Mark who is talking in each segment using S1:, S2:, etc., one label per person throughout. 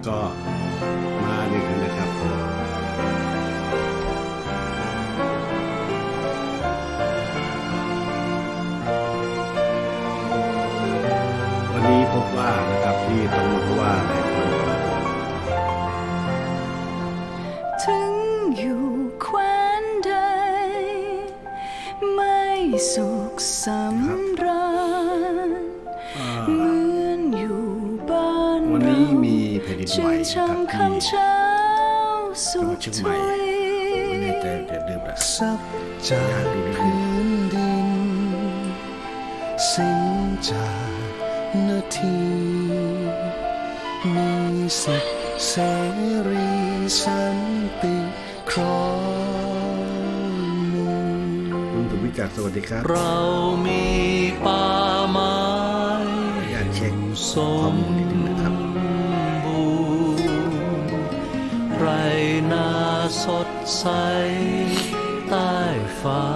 S1: ก็มาหนึ่งนะครับวันนี้พบว่านะครับที่ตรงเพราะว่าอะไร
S2: ถึงอยู่แคว้นใดไม่สุขสำราญเหมือนอยู่บ้าน
S1: วันนี้มีแผ่นดินไหวครับที่จังหวัดเชียงใหม่วันนี้แต่เดิมละ
S3: ซับจากพื้นดินสิ้นจากนาทีมีสิทธิเสรีสันติครอง
S1: คุณตุวิจักรสวัสดีครับ
S3: เรามีป่าไม้
S1: อยากเช็คข้อมูลนิดนึงนะครับ
S3: ไรนาสดใสใต้ฟ้า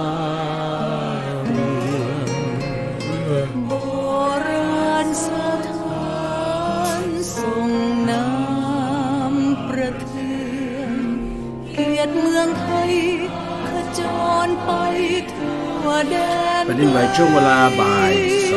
S2: โบราณสถานทรงน้ำประเทือนเกียรติเมืองไทยขจรไปทั่วแดน
S1: แผ่นดินไหวช่วงเวลาบ่าย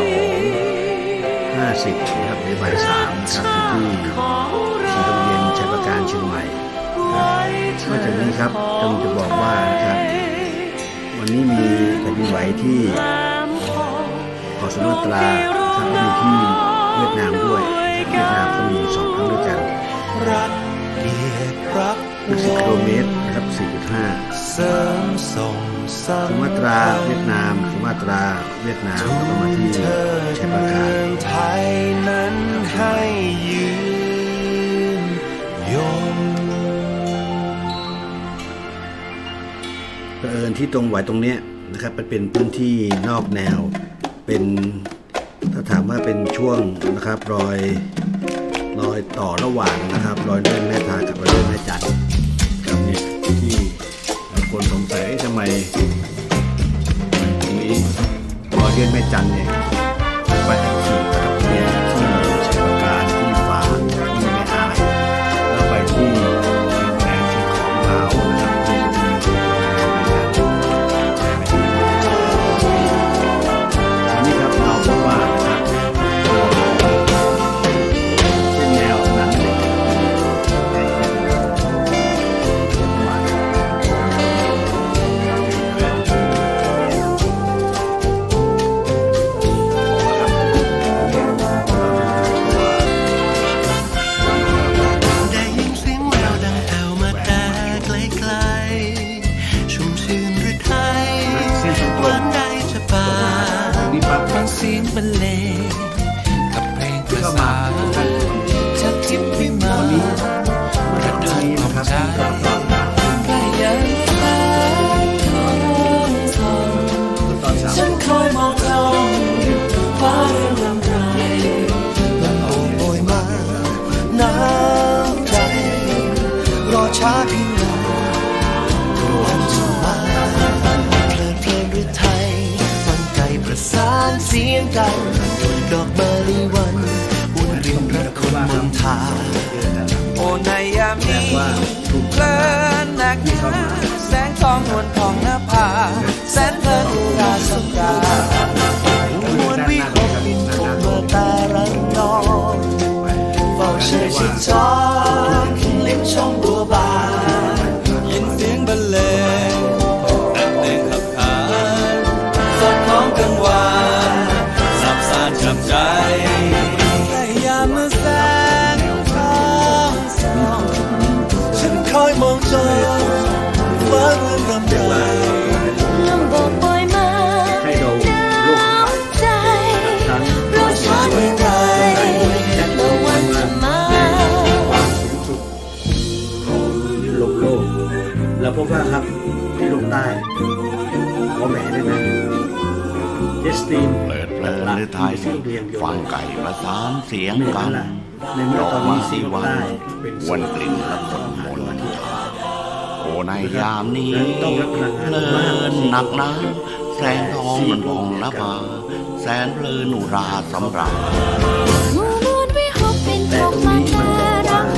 S1: 2:50 นะครับหรือบ่าย 3 นะครับที่สีลมเย็นชัยประการเชียงใหม่นอกจากนี้ครับต้องจะบอกว่านะครับวันนี้มีแผ่นดินไหวที่เกาะสุมาตราครับมีที่เวียดนามด้วยเวียดนามก็มี2 ครั้งด้วยกัน10 กิโลเมตรนะครับ 4.5 สุมาตราเวียดนามสุมาตราเวียดนามแล้วก็มาที่ชัยประการ
S3: ไทยนั้นให้ยืนยง
S1: เผอิญที่ตรงไหวตรงเนี้ยนะครับเป็นพื้นที่นอกแนวเป็นถ้าถามว่าเป็นช่วงนะครับรอยต่อระหว่างนะครับรอยเลื่อนแม่ทากับรอยเลื่อนแม่จันทร์ครับเนี่ยที่บางคนสงสัยทำไมตรงนี้รอยเลื่อนแม่จันทร์เนี่ยไปแห่งที่กับเนี่ยที่ชัยประการที่ฝางที่แม่อายแล้วไปที่แหลมเชียงของลาวนะครับอันนี้ครับเราบอกว่านะครับเส้นแนวนั้นเลย
S3: ฟังเสียงบรรเลงกับเพลงประสานจากทิพย์วิมานระดมออกใจใกล้ยังแสงทองส่องฉันคอยมองเขาฟ้าเรื่องลำไรลำโบยมาน้ำใจรอช้าเพียงไรวันจะมาเพลินเพลงด้วยไทยประสานเสียงกันดอกมะลิวันอุ่นริมพระคนมณฑาโอ้ในยามนี้เพลินนักแสงทองนวลทองหน้าผาแสนเพลินอุราสงกามวลวิหกบินคงมาตารังนองเฝ้าเชื่อชิดช้อนลิ้มชมบัวบานยินเสียงบรรเลงแต่เพลงขับขานสดของกังวานสับสานจับใจแต่ยามเมื่อแสงทองส่องฉันคอยมองจอฟ้าเรื่องรำไร
S2: ลมโบกโบยมาน้ำใจรอช้าเพียงไรแล้ววันจะมา
S1: โลกเราพบว่าครับที่ลงใต้หัวแหวนด้วยนะเจสติน
S4: เปิดเพลินหรือไทยฟังไก่ประสานเสียงกันดอกไม้สีวันวนกลิ่นและผลมนต์โอ้ในยามนี้เพลินหนักหนาแสงทองมันพองละบาแสนเพลินอุราสำราญ
S2: มวลวิหกเป็นทองมาตารัง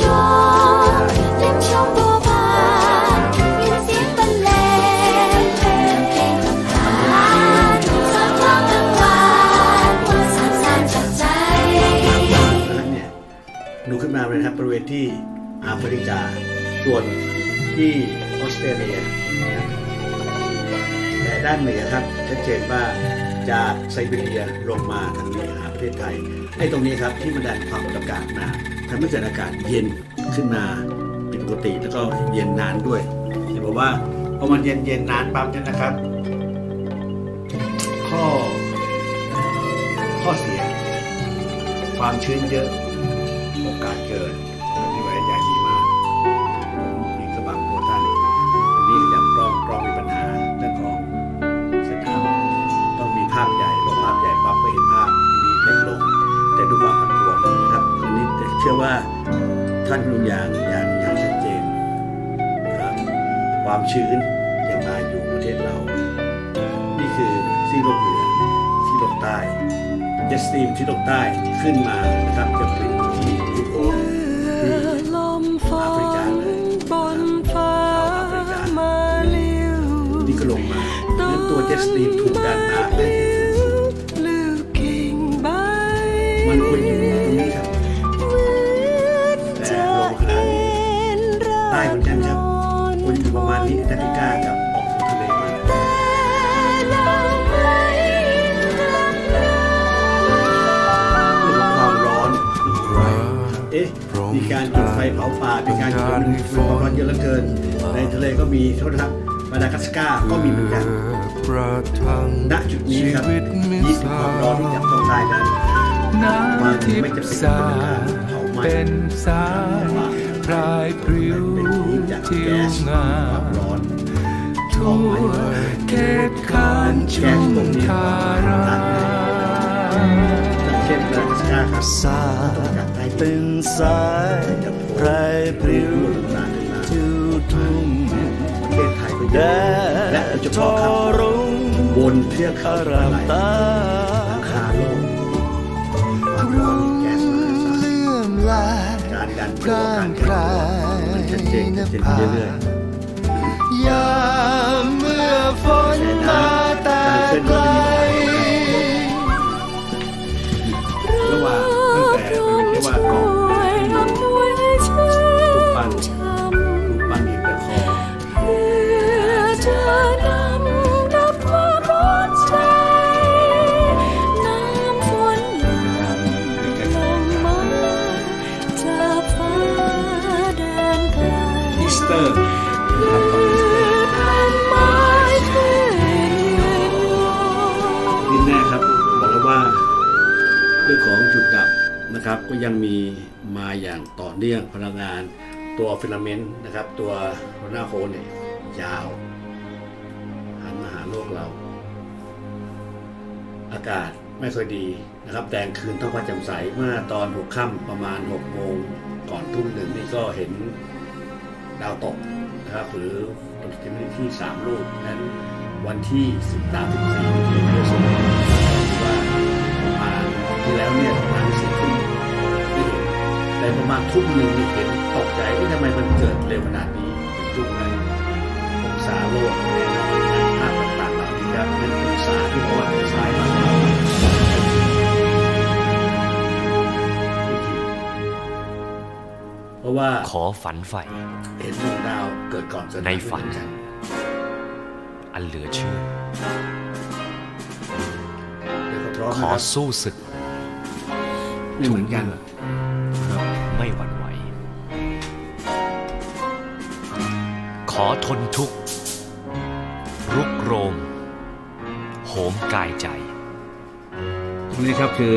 S1: ดูขึ้นมาเลยครับบริเวณที่แอฟริกาส่วนที่ออสเตรเลียแต่ด้านเหนือครับชัดเจนว่าจากไซบีเรียลงมาทางนี้หาประเทศไทยไอ้ตรงนี้ครับที่มันดันความกดอากาศมาทำให้เกิดอากาศเย็นขึ้นมาผิดปกติแล้วก็เย็นนานด้วยเห็นบอกว่าพอมันเย็นนานปั๊บเนี่ยนะครับข้อเสียความชื้นเยอะโอกาสเกิดมีไว้ใหญ่ดีมากมีกระบังตัวท่านอันนี้ยังกล้องมีปัญหาเรื่องของเส้นทางต้องมีภาพใหญ่ลงภาพใหญ่ปั๊บก็เห็นภาพมีเล็กลงแต่ดูความผันผวนนะครับอันนี้เชื่อว่าท่านดูอย่างชัดเจนนะครับความชื้นยังมาอยู่ประเทศเรานี่คือซีกโลกเหนือซีกโลกใต้เจ็ตสตรีมที่โลกใต้ขึ้นมานะครับจะเป็นที่ยุโรปที่แอฟริกาเลยนี่ก็ลงมาเนื่องตัวเจ็ตสตรีมถูกดันมาได้มันควรอยู่ตรงนี้ครับแต่ลงขนาดนี้ใต้เหมือนกันครับควรอยู่ประมาณนี้แอฟริกากับออกทะเลมามีการจุดไฟเผาป่ามีการจุดความร้อนเยอะเหลือเกินในทะเลก็มีโทษนะครับมาดากัสการ์ก็มีเหมือนกันณจุดนี้ครับยี่สิบความร้อนที่จับต้องได้นั้นมันไม่จะเป็นสายพรายพริ้วทิวงามความร้อนทั่วเขตคันชุมทาราเช่นมาดากัสการ์ครับ
S5: เป็นสายพรายพริ้วทิวทุ่ง
S1: ประเทศไทยก็เยอะและโดยเฉพาะครับบนเทือกเขาไหลหลังคาโลกความร้อนแก๊สการดันตัวการแข่งมันชัดเจนเรื่อย
S5: ๆยามเมื่อฝนมาแต่ไกล
S1: ระหว่างตั้งแต่เป็นเรียกว่ากองปันอีกแต่คอ
S2: เธอนำดับความร้อนใจน้ำฝนหลั่งลงมาจากฟ้าแดนไกล
S1: อีสเตอร์นี่แน่ครับบอกแล้วว่าเรื่องของจุดดับนะครับก็ยังมีมาอย่างต่อเนื่องพลังงานตัวฟิลาเมนต์นะครับตัวโคโรนาโคนเนี่ยยาวหันมาหาโลกเราอากาศไม่ค่อยดีนะครับแต่คืนท้องฟ้าแจ่มใสเมื่อตอนหัวค่ำประมาณ6 โมงก่อนทุ่ม 1นี่ก็เห็นดาวตกนะครับหรือตกที่3 ลูกนั้นวันที่13-14ที่เดือนสิงหาคมว่าประมาณที่แล้วเนี่ยประมาณ4 ทุ่มไม่เห็นแต่ประมาณทุ่ม 1นี่เห็นตกใจที่ทำไมมันเกิดเร็วขนาดนี้ถึงจุดนั้นองศาโลกแน่นอนในภาพต่างๆเหล่านี้ครับเป็นองศาที่ประวัติศาสตร์มาเพราะว่า
S3: ขอฝันใฝ่
S1: เห็นดวงดาวเกิดก่อน
S3: ในฝันอันเหลือเชื่อขอสู้ศึก
S1: ไม่เหมือนกัน
S3: ไม่หวั่นไหวขอทนทุกข์รุกโรมโหมกายใจ
S1: ตรงนี้ครับคือ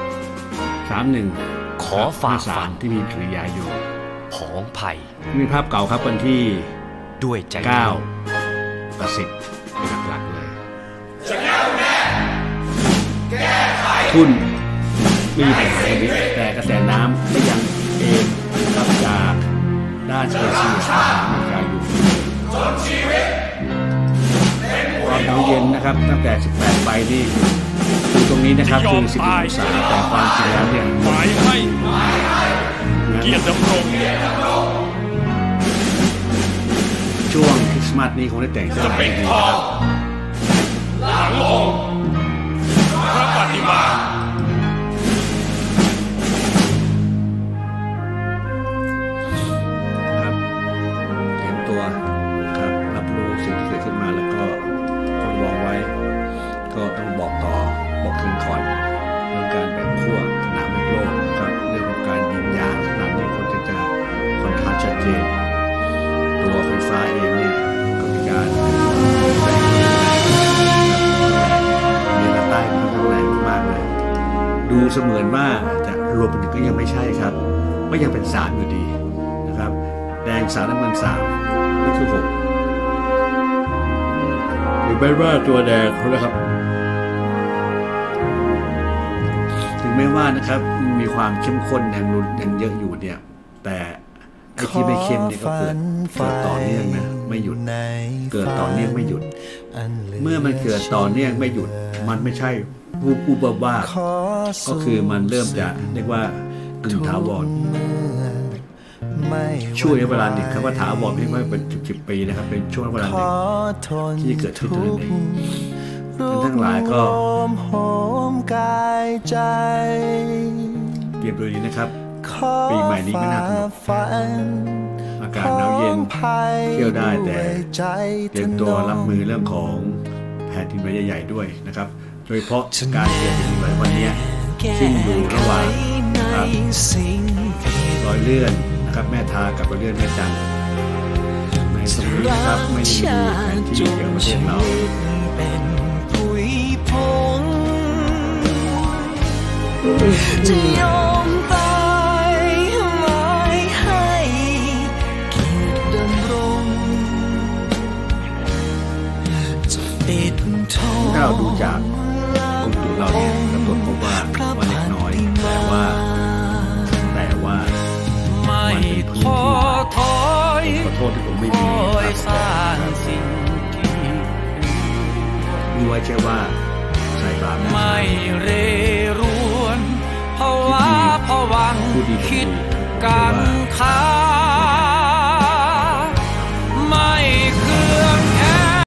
S1: 31
S3: ขอฝ่าฝัน
S1: ที่มีกริยาอยู่
S3: ผองไผ่
S1: มีภาพเก่าครับวันที่
S3: ด้วยใจ
S1: 9 กับ 10เป็นหลักๆเลยทุนมีปัญหาตรงนี้แต่กระแสน้ำไม่ยังเองรับจากด้านเอเชียสหรัฐอเมริกาอยู่ความหนาวเย็นนะครับตั้งแต่18 ไปนี่คือตรงนี้นะครับคือ10 องศาแต่ความจริงแล้วเนี่ยเกียรติดำรงช่วงคริสต์มาสนี้คงได้แต่งจะเป็นพ่อหลังองค์พระปฏิมาครับเตรียมตัวครับรับรู้สิ่งที่เกิดขึ้นมาแล้วก็คนวางไว้ก็ต้องบอกต่อบอกคืนคอนเรื่องการแบ่งขั้วสนามแม่โลกครับเรื่องของการยิงยาสนามนี้คนจะค่อนข้างชัดเจนตัวไฟฟ้าเองเนี่ยก็มีการแบ่งมีระใต้ค่อนข้างแรงมากเลยดูเสมือนว่าจะรวมเป็นก็ยังไม่ใช่ครับก็ยังเป็น3อยู่ดีนะครับแดง3น้ำเงิน3นี่คือ6หรือไม่ว่าตัวแดงเขานะครับถึงแม้ว่านะครับมีความเข้มข้นยังเยอะอยู่เนี่ยแต่ไอ้ที่ไม่เข้มนี่ก็เกิดต่อเนื่องนะไม่หยุดเกิดต่อเนื่องไม่หยุดเมื่อมันเกิดต่อเนื่องไม่หยุดมันไม่ใช่ผู้เบิกว่าก็คือมันเริ่มจะเรียกว่ากึ่งถาวรช่วงเวลาหนึ่งคำว่าถาวรไม่ใช่เป็น10 ปีนะครับเป็นช่วงเวลาหนึ่งที่เกิดขึ้นตัวเองทั้งหลายก็เตรียมตัวดีนะครับปีใหม่นี้ไม่น่าสนุกอากาศหนาวเย็นเที่ยวได้แต่เตรียมตัวรับมือเรื่องของแผ่นดินไหวใหญ่ๆด้วยนะครับโดยเฉพาะการเกิดแผ่นดินไหววันนี้ซึ่งอยู่ระหว่างนะครับรอยเลื่อนนะครับแม่ทากับรอยเลื่อนแม่จันทร์ในตรงนี้นะครับไม่ได้ดูแผนที่เกี่ยวกับประเทศเรา
S2: จะยอมตายไม่ให้เกียรติดำรงจะปิดทอง
S1: ถ้าเราดูจากกรมตัวเราเนี่ยตำรวจพบว่าเล็กน้อยแต่ว่า
S3: ไม่ท้อถอย
S1: ขอโทษที่ผมไม่มี
S3: สร้างสิ่งที่
S1: รู้ไว้แค่ว่าใส่บาป
S3: ไม่เร่รวนภาวะผวังคิดการค้า